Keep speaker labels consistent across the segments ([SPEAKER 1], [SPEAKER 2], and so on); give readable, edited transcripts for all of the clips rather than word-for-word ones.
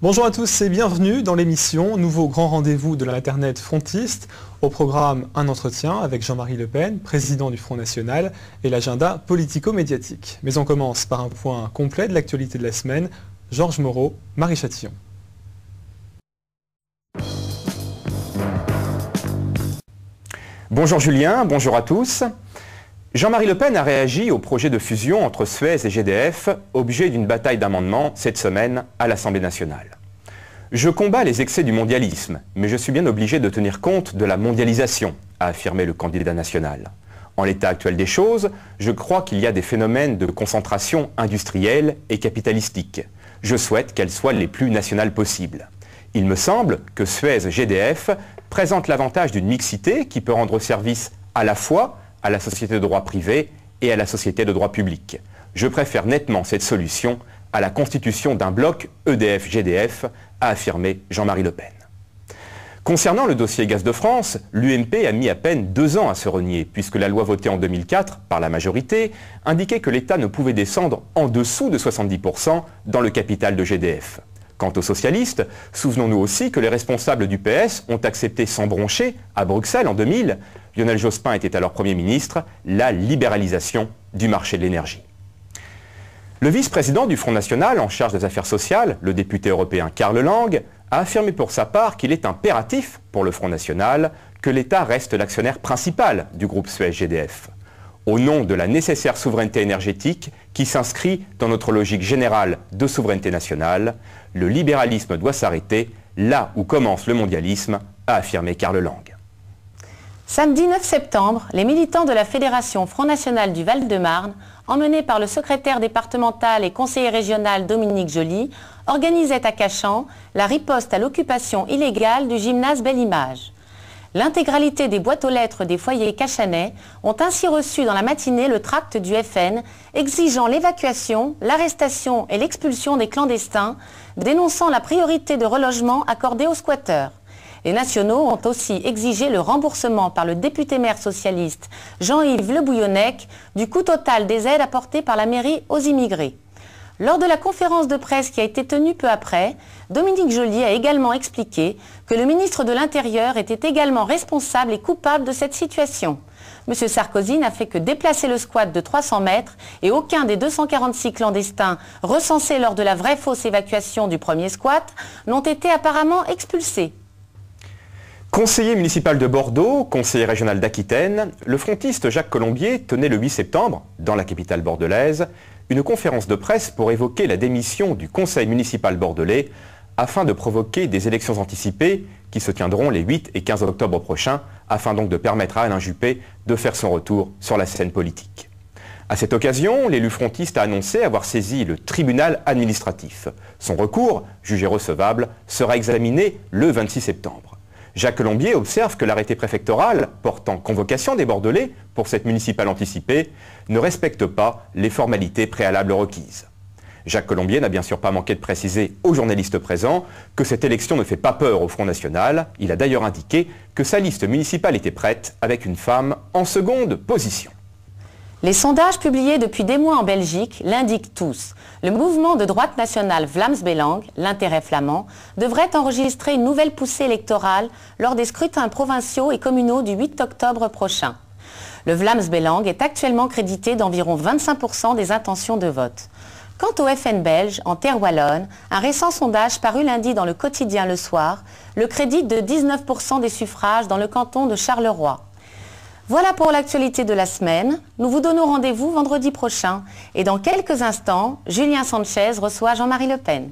[SPEAKER 1] Bonjour à tous et bienvenue dans l'émission Nouveau grand rendez-vous de l'Internet frontiste. Au programme, un entretien avec Jean-Marie Le Pen, président du Front National, et l'agenda politico-médiatique. Mais on commence par un point complet de l'actualité de la semaine. Georges Moreau, Marie Chatillon.
[SPEAKER 2] Bonjour Julien, bonjour à tous. Jean-Marie Le Pen a réagi au projet de fusion entre Suez et GDF, objet d'une bataille d'amendements cette semaine à l'Assemblée nationale. Je combats les excès du mondialisme, mais je suis bien obligé de tenir compte de la mondialisation, a affirmé le candidat national. En l'état actuel des choses, je crois qu'il y a des phénomènes de concentration industrielle et capitalistique. Je souhaite qu'elles soient les plus nationales possibles. Il me semble que Suez-GDF présente l'avantage d'une mixité qui peut rendre service à la fois à la société de droit privé et à la société de droit public. Je préfère nettement cette solution à la constitution d'un bloc EDF-GDF, a affirmé Jean-Marie Le Pen. Concernant le dossier Gaz de France, l'UMP a mis à peine 2 ans à se renier, puisque la loi votée en 2004 par la majorité indiquait que l'État ne pouvait descendre en dessous de 70% dans le capital de GDF. Quant aux socialistes, souvenons-nous aussi que les responsables du PS ont accepté sans broncher, à Bruxelles en 2000, Lionel Jospin était alors Premier ministre, la libéralisation du marché de l'énergie. Le vice-président du Front National en charge des affaires sociales, le député européen Karl Lang, a affirmé pour sa part qu'il est impératif pour le Front National que l'État reste l'actionnaire principal du groupe Suez-GDF. Au nom de la nécessaire souveraineté énergétique qui s'inscrit dans notre logique générale de souveraineté nationale, le libéralisme doit s'arrêter là où commence le mondialisme, a affirmé Karl Lang.
[SPEAKER 3] Samedi 9 septembre, les militants de la Fédération Front National du Val-de-Marne, emmenés par le secrétaire départemental et conseiller régional Dominique Joly, organisaient à Cachan la riposte à l'occupation illégale du gymnase Belle-Image. L'intégralité des boîtes aux lettres des foyers cachanais ont ainsi reçu dans la matinée le tract du FN exigeant l'évacuation, l'arrestation et l'expulsion des clandestins, dénonçant la priorité de relogement accordée aux squatteurs. Les nationaux ont aussi exigé le remboursement par le député-maire socialiste Jean-Yves Le Bouillonnec du coût total des aides apportées par la mairie aux immigrés. Lors de la conférence de presse qui a été tenue peu après, Dominique Joly a également expliqué que le ministre de l'Intérieur était également responsable et coupable de cette situation. M. Sarkozy n'a fait que déplacer le squat de 300 mètres et aucun des 246 clandestins recensés lors de la vraie fausse évacuation du premier squat n'ont été apparemment expulsés.
[SPEAKER 2] Conseiller municipal de Bordeaux, conseiller régional d'Aquitaine, le frontiste Jacques Colombier tenait le 8 septembre, dans la capitale bordelaise, une conférence de presse pour évoquer la démission du conseil municipal bordelais afin de provoquer des élections anticipées qui se tiendront les 8 et 15 octobre prochains, afin donc de permettre à Alain Juppé de faire son retour sur la scène politique. À cette occasion, l'élu frontiste a annoncé avoir saisi le tribunal administratif. Son recours, jugé recevable, sera examiné le 26 septembre. Jacques Colombier observe que l'arrêté préfectoral portant convocation des Bordelais pour cette municipale anticipée ne respecte pas les formalités préalables requises. Jacques Colombier n'a bien sûr pas manqué de préciser aux journalistes présents que cette élection ne fait pas peur au Front National. Il a d'ailleurs indiqué que sa liste municipale était prête avec une femme en seconde position.
[SPEAKER 3] Les sondages publiés depuis des mois en Belgique l'indiquent tous. Le mouvement de droite nationale Vlaams Belang, l'intérêt flamand, devrait enregistrer une nouvelle poussée électorale lors des scrutins provinciaux et communaux du 8 octobre prochain. Le Vlaams Belang est actuellement crédité d'environ 25% des intentions de vote. Quant au FN belge, en Terre Wallonne, un récent sondage paru lundi dans le quotidien Le Soir le crédite de 19% des suffrages dans le canton de Charleroi. Voilà pour l'actualité de la semaine. Nous vous donnons rendez-vous vendredi prochain. Et dans quelques instants, Julien Sanchez reçoit Jean-Marie Le Pen.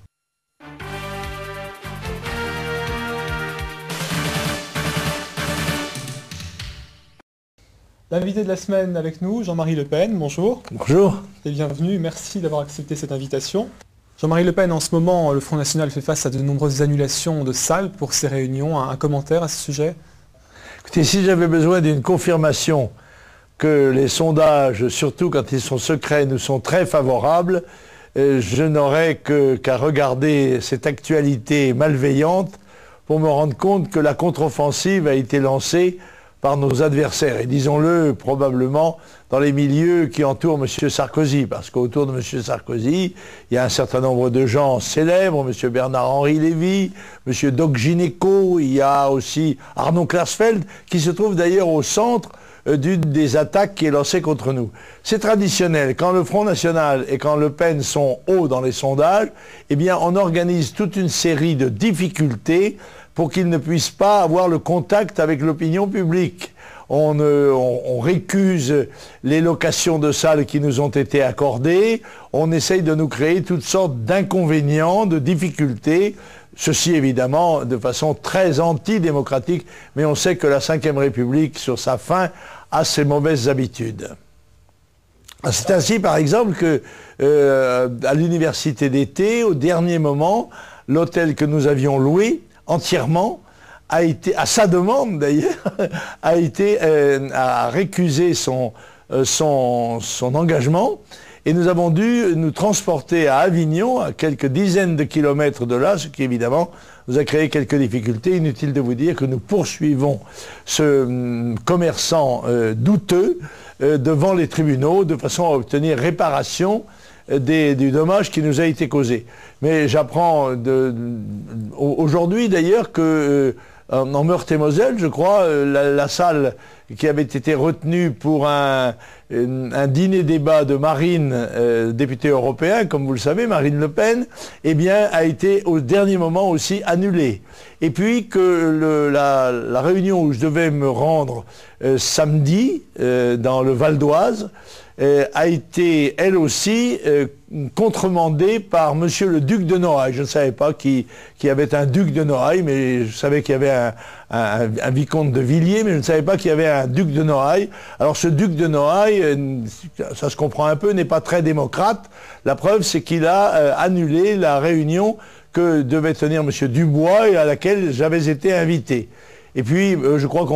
[SPEAKER 1] L'invité de la semaine avec nous, Jean-Marie Le Pen, bonjour.
[SPEAKER 4] Bonjour.
[SPEAKER 1] Et bienvenue, merci d'avoir accepté cette invitation. Jean-Marie Le Pen, en ce moment, le Front National fait face à de nombreuses annulations de salles pour ses réunions. Un commentaire à ce sujet ?
[SPEAKER 4] Écoutez, si j'avais besoin d'une confirmation que les sondages, surtout quand ils sont secrets, nous sont très favorables, je n'aurais qu'à regarder cette actualité malveillante pour me rendre compte que la contre-offensive a été lancée par nos adversaires, et disons-le probablement dans les milieux qui entourent M. Sarkozy, parce qu'autour de M. Sarkozy, il y a un certain nombre de gens célèbres, M. Bernard-Henri Lévy, M. Doc Gineco, il y a aussi Arnaud Klarsfeld, qui se trouve d'ailleurs au centre d'une des attaques qui est lancée contre nous. C'est traditionnel, quand le Front National et quand Le Pen sont hauts dans les sondages, eh bien on organise toute une série de difficultés pour qu'ils ne puissent pas avoir le contact avec l'opinion publique. On récuse les locations de salles qui nous ont été accordées, on essaye de nous créer toutes sortes d'inconvénients, de difficultés, ceci évidemment de façon très antidémocratique, mais on sait que la Ve République, sur sa fin, a ses mauvaises habitudes. C'est ainsi par exemple que à l'université d'été, au dernier moment, l'hôtel que nous avions loué entièrement, a été, à sa demande d'ailleurs, a récusé son engagement, et nous avons dû nous transporter à Avignon, à quelques dizaines de kilomètres de là, ce qui évidemment nous a créé quelques difficultés. Inutile de vous dire que nous poursuivons ce commerçant douteux devant les tribunaux de façon à obtenir réparation du dommage qui nous a été causé. Mais j'apprends aujourd'hui d'ailleurs que en Meurthe-et-Moselle, je crois, la salle qui avait été retenue pour un dîner-débat de Marine, député européen, comme vous le savez, Marine Le Pen, eh bien, a été au dernier moment aussi annulée. Et puis que la réunion où je devais me rendre samedi, dans le Val d'Oise, a été, elle aussi, contremandée par Monsieur le Duc de Noailles. Je ne savais pas qui avait un Duc de Noailles, mais je savais qu'il y avait un vicomte de Villiers, mais je ne savais pas qu'il y avait un Duc de Noailles. Alors ce Duc de Noailles, ça se comprend un peu, n'est pas très démocrate. La preuve, c'est qu'il a annulé la réunion que devait tenir Monsieur Dubois et à laquelle j'avais été invité. Et puis, je crois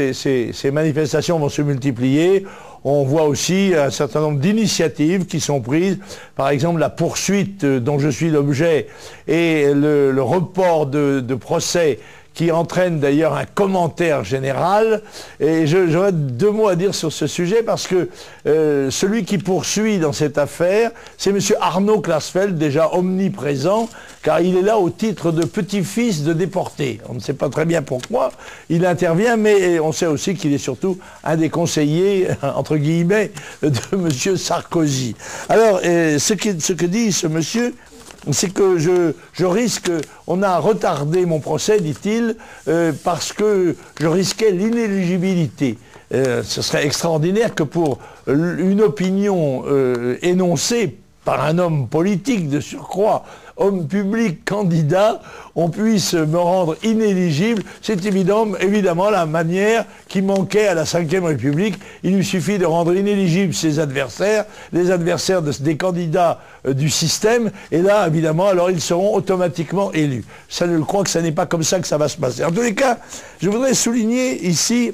[SPEAKER 4] ces manifestations vont se multiplier. On voit aussi un certain nombre d'initiatives qui sont prises, par exemple la poursuite dont je suis l'objet et le report de procès qui entraîne d'ailleurs un commentaire général. Et j'aurais deux mots à dire sur ce sujet parce que celui qui poursuit dans cette affaire, c'est M. Arnaud Klarsfeld, déjà omniprésent, car il est là au titre de petit-fils de déporté. On ne sait pas très bien pourquoi il intervient, mais on sait aussi qu'il est surtout un des conseillers, entre guillemets, de M. Sarkozy. Alors, ce que dit ce monsieur, c'est que je risque, on a retardé mon procès, dit-il, parce que je risquais l'inéligibilité. Ce serait extraordinaire que pour une opinion énoncée par un homme politique de surcroît, homme public, candidat, on puisse me rendre inéligible. C'est évidemment la manière qui manquait à la Ve République. Il lui suffit de rendre inéligibles ses adversaires, les adversaires des candidats du système, et là, évidemment, alors ils seront automatiquement élus. Je crois que ce n'est pas comme ça que ça va se passer. En tous les cas, je voudrais souligner ici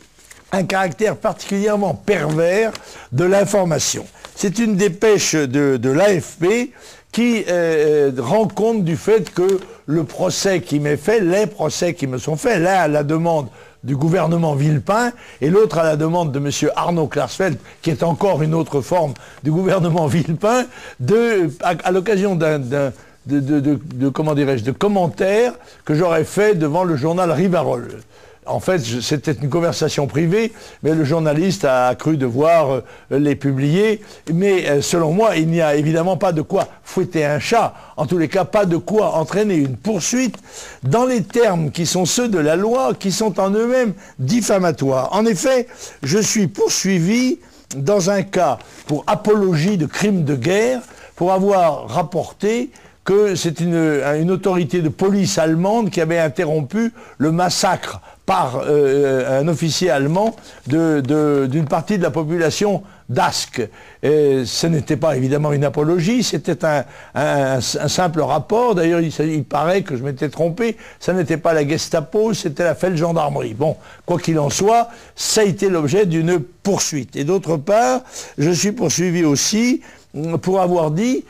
[SPEAKER 4] un caractère particulièrement pervers de l'information. C'est une dépêche de l'AFP qui rend compte du fait que le procès qui m'est fait, les procès qui me sont faits, l'un à la demande du gouvernement Villepin et l'autre à la demande de M. Arnaud Klarsfeld, qui est encore une autre forme du gouvernement Villepin, à l'occasion de commentaires que j'aurais fait devant le journal Rivarol. En fait, c'était une conversation privée, mais le journaliste a cru devoir les publier. Mais selon moi, il n'y a évidemment pas de quoi fouetter un chat. En tous les cas, pas de quoi entraîner une poursuite dans les termes qui sont ceux de la loi, qui sont en eux-mêmes diffamatoires. En effet, je suis poursuivi dans un cas pour apologie de crimes de guerre, pour avoir rapporté que c'est une autorité de police allemande qui avait interrompu le massacre par un officier allemand d'une partie de la population d'Ask. Ce n'était pas évidemment une apologie, c'était un simple rapport. D'ailleurs, il paraît que je m'étais trompé, ça n'était pas la Gestapo, c'était la Feldgendarmerie. Bon, quoi qu'il en soit, ça a été l'objet d'une poursuite. Et d'autre part, je suis poursuivi aussi pour avoir dit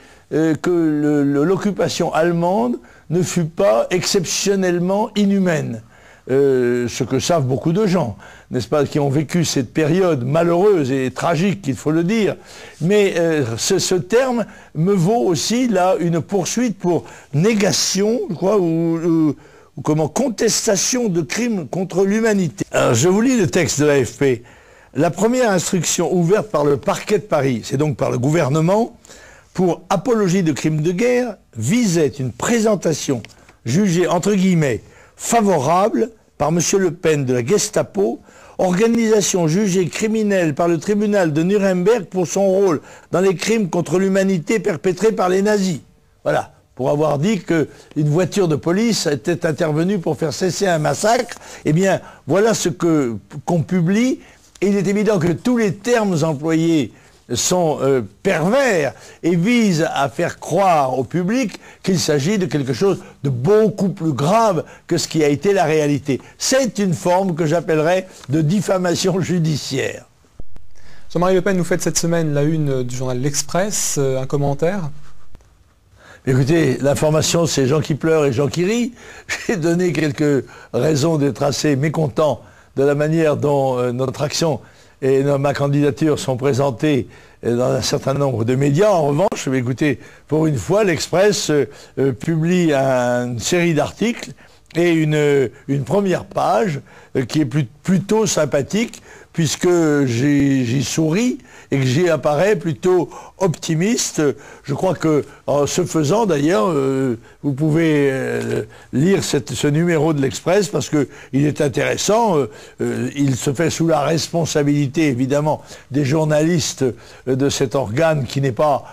[SPEAKER 4] que l'occupation allemande ne fut pas exceptionnellement inhumaine. ce que savent beaucoup de gens, n'est-ce pas, qui ont vécu cette période malheureuse et tragique, il faut le dire. Mais ce terme me vaut aussi là une poursuite pour négation, je crois, ou comment, contestation de crimes contre l'humanité. Alors je vous lis le texte de l'AFP. La première instruction ouverte par le parquet de Paris, c'est donc par le gouvernement, pour apologie de crimes de guerre, visait une présentation jugée, entre guillemets, favorable par M. Le Pen de la Gestapo, organisation jugée criminelle par le tribunal de Nuremberg pour son rôle dans les crimes contre l'humanité perpétrés par les nazis. Voilà, pour avoir dit qu'une voiture de police était intervenue pour faire cesser un massacre. Eh bien, voilà ce qu'on publie. Et il est évident que tous les termes employés sont pervers et visent à faire croire au public qu'il s'agit de quelque chose de beaucoup plus grave que ce qui a été la réalité. C'est une forme que j'appellerais de diffamation judiciaire.
[SPEAKER 1] Jean-Marie Le Pen, vous faites cette semaine la une du journal L'Express, un commentaire?
[SPEAKER 4] Écoutez, l'information c'est gens qui pleurent et gens qui rient. J'ai donné quelques raisons d'être assez mécontent de la manière dont notre action et ma candidature sont présentées dans un certain nombre de médias. En revanche, écoutez, pour une fois, l'Express publie une série d'articles et une première page qui est plutôt sympathique, puisque j'y souris et que j'y apparais plutôt optimiste. Je crois que, en ce faisant d'ailleurs, vous pouvez lire ce numéro de l'Express parce qu'il est intéressant. Il se fait sous la responsabilité, évidemment, des journalistes de cet organe qui n'est pas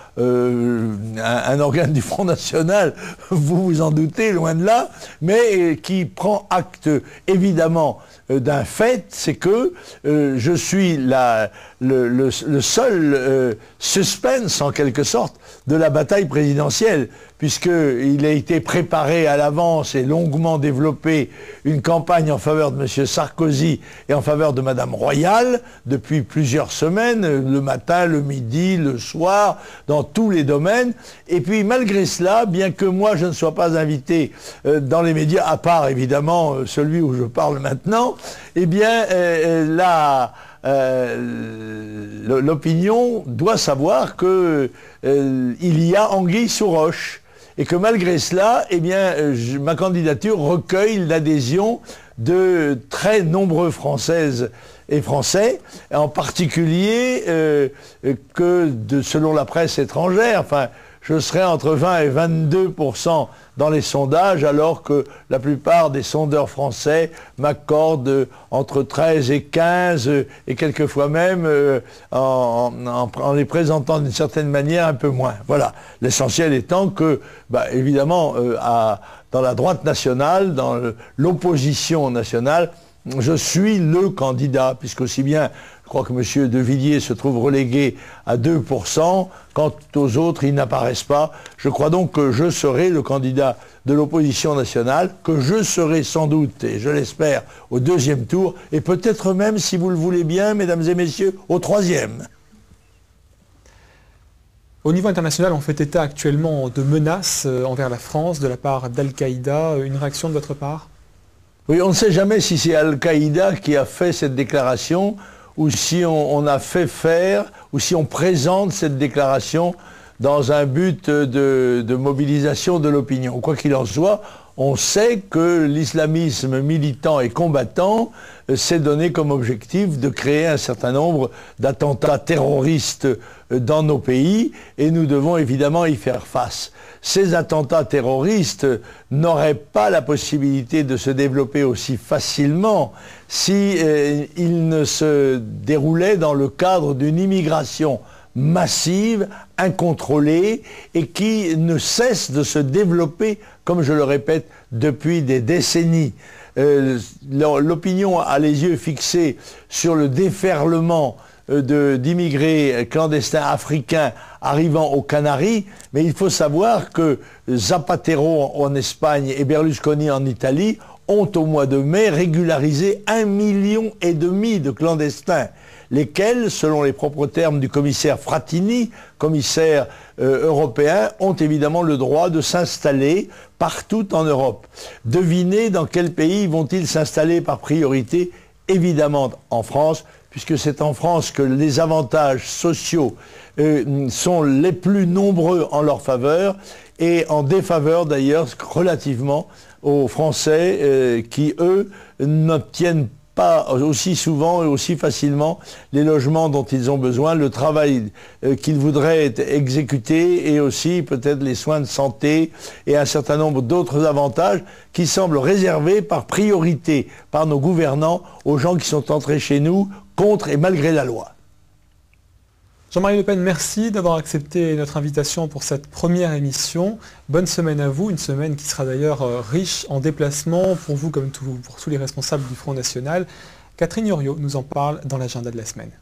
[SPEAKER 4] un organe du Front National, vous vous en doutez, loin de là, mais qui prend acte, évidemment, d'un fait, c'est que je suis le seul suspense, en quelque sorte, de la bataille présidentielle, puisqu'il a été préparé à l'avance et longuement développé une campagne en faveur de M. Sarkozy et en faveur de Mme Royal depuis plusieurs semaines, le matin, le midi, le soir, dans tous les domaines. Et puis, malgré cela, bien que moi je ne sois pas invité dans les médias, à part évidemment celui où je parle maintenant, eh bien, l'opinion doit savoir que il y a anguille sous roche et que malgré cela, eh bien, ma candidature recueille l'adhésion de très nombreux Françaises et Français, en particulier selon la presse étrangère, enfin, je serai entre 20 et 22% dans les sondages, alors que la plupart des sondeurs français m'accordent entre 13 et 15, et quelquefois même, en les présentant d'une certaine manière, un peu moins. Voilà. L'essentiel étant que, évidemment, dans la droite nationale, dans l'opposition nationale, je suis le candidat, puisque aussi bien, je crois que M. De Villiers se trouve relégué à 2%, quant aux autres, ils n'apparaissent pas. Je crois donc que je serai le candidat de l'opposition nationale, que je serai sans doute, et je l'espère, au deuxième tour, et peut-être même, si vous le voulez bien, mesdames et messieurs, au troisième.
[SPEAKER 1] Au niveau international, on fait état actuellement de menaces envers la France de la part d'Al-Qaïda. Une réaction de votre part ?
[SPEAKER 4] Oui, on ne sait jamais si c'est Al-Qaïda qui a fait cette déclaration ou si on a fait faire, ou si on présente cette déclaration dans un but de mobilisation de l'opinion. Quoi qu'il en soit, on sait que l'islamisme militant et combattant s'est donné comme objectif de créer un certain nombre d'attentats terroristes dans nos pays et nous devons évidemment y faire face. Ces attentats terroristes n'auraient pas la possibilité de se développer aussi facilement si ils ne se déroulaient dans le cadre d'une immigration massive, incontrôlée et qui ne cesse de se développer, comme je le répète, depuis des décennies. L'opinion a les yeux fixés sur le déferlement d'immigrés clandestins africains arrivant aux Canaries, mais il faut savoir que Zapatero en Espagne et Berlusconi en Italie ont au mois de mai régularisé 1,5 million de clandestins, lesquels, selon les propres termes du commissaire Frattini, commissaire européen, ont évidemment le droit de s'installer partout en Europe. Devinez dans quel pays vont-ils s'installer par priorité? Évidemment en France, puisque c'est en France que les avantages sociaux sont les plus nombreux en leur faveur et en défaveur d'ailleurs relativement aux Français qui, eux, n'obtiennent pas aussi souvent et aussi facilement les logements dont ils ont besoin, le travail qu'ils voudraient exécuter et aussi peut-être les soins de santé et un certain nombre d'autres avantages qui semblent réservés par priorité par nos gouvernants aux gens qui sont entrés chez nous contre et malgré la loi.
[SPEAKER 1] Jean-Marie Le Pen, merci d'avoir accepté notre invitation pour cette première émission. Bonne semaine à vous, une semaine qui sera d'ailleurs riche en déplacements pour vous comme pour tous les responsables du Front National. Catherine Yorio nous en parle dans l'agenda de la semaine.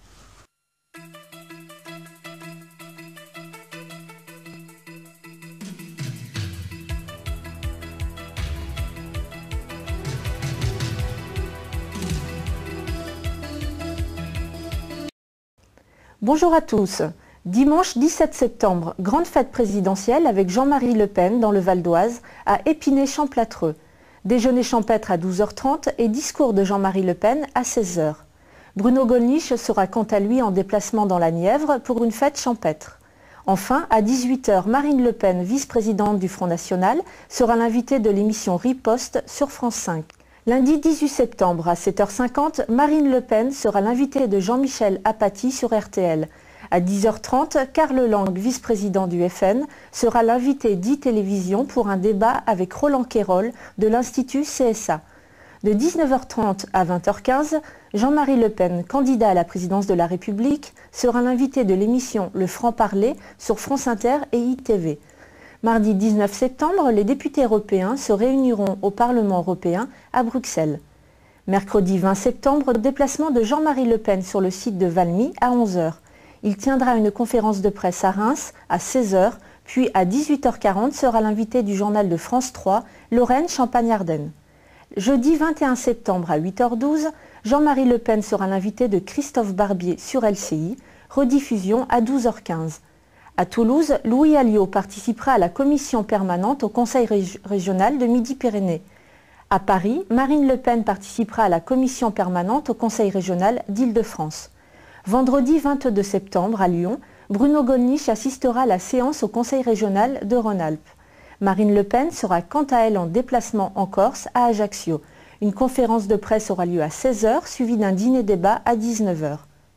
[SPEAKER 5] Bonjour à tous. Dimanche 17 septembre, grande fête présidentielle avec Jean-Marie Le Pen dans le Val d'Oise à Épinay-Champlâtreux. Déjeuner champêtre à 12h30 et discours de Jean-Marie Le Pen à 16h. Bruno Gollnisch sera quant à lui en déplacement dans la Nièvre pour une fête champêtre. Enfin, à 18h, Marine Le Pen, vice-présidente du Front National, sera l'invitée de l'émission Riposte sur France 5. Lundi 18 septembre à 7h50, Marine Le Pen sera l'invitée de Jean-Michel Apathy sur RTL. À 10h30, Karl Lang, vice-président du FN, sera l'invité d'e-télévision pour un débat avec Roland Quérol de l'Institut CSA. De 19h30 à 20h15, Jean-Marie Le Pen, candidat à la présidence de la République, sera l'invité de l'émission Le Franc-Parler sur France Inter et ITV. Mardi 19 septembre, les députés européens se réuniront au Parlement européen à Bruxelles. Mercredi 20 septembre, déplacement de Jean-Marie Le Pen sur le site de Valmy à 11h. Il tiendra une conférence de presse à Reims à 16h, puis à 18h40 sera l'invité du journal de France 3, Lorraine Champagne-Ardenne. Jeudi 21 septembre à 8h12, Jean-Marie Le Pen sera l'invité de Christophe Barbier sur LCI, rediffusion à 12h15. À Toulouse, Louis Alliot participera à la commission permanente au Conseil régional de Midi-Pyrénées. À Paris, Marine Le Pen participera à la commission permanente au Conseil régional d'Île-de-France. Vendredi 22 septembre à Lyon, Bruno Gollnisch assistera à la séance au Conseil régional de Rhône-Alpes. Marine Le Pen sera quant à elle en déplacement en Corse à Ajaccio. Une conférence de presse aura lieu à 16h, suivie d'un dîner-débat à 19h.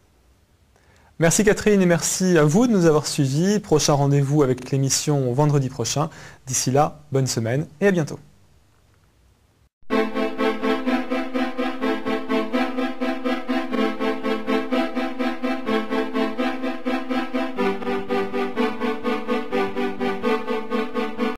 [SPEAKER 1] Merci Catherine et merci à vous de nous avoir suivis. Prochain rendez-vous avec l'émission vendredi prochain. D'ici là, bonne semaine et à bientôt.